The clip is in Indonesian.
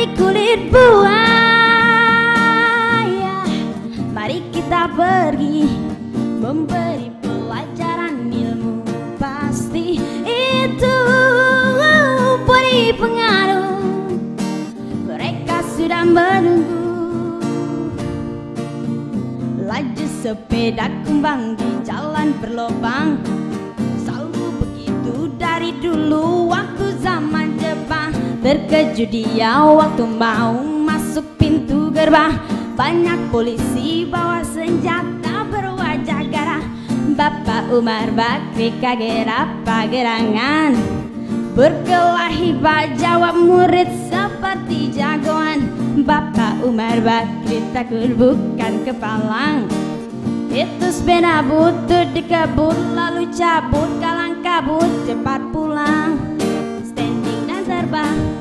dari kulit buaya. Mari kita pergi memberi pelajaran ilmu. Pasti itu beri pengaruh. Mereka sudah menunggu. Laju sepeda kumbang di jalan berlobang, selalu begitu dari dulu waktu zaman Jepang. Terkejut dia waktu mau masuk pintu gerbang. Banyak polisi bawa senjata berwajah garang. Bapak Umar Bakri kaget apa gerangan. Berkelahi bak jawab murid seperti jagoan. Bapak Umar Bakri takut bukan kepalang. Itu sepeda butut dikebut lalu cabut, kalang kabut cepat pulang. Standing dan terbang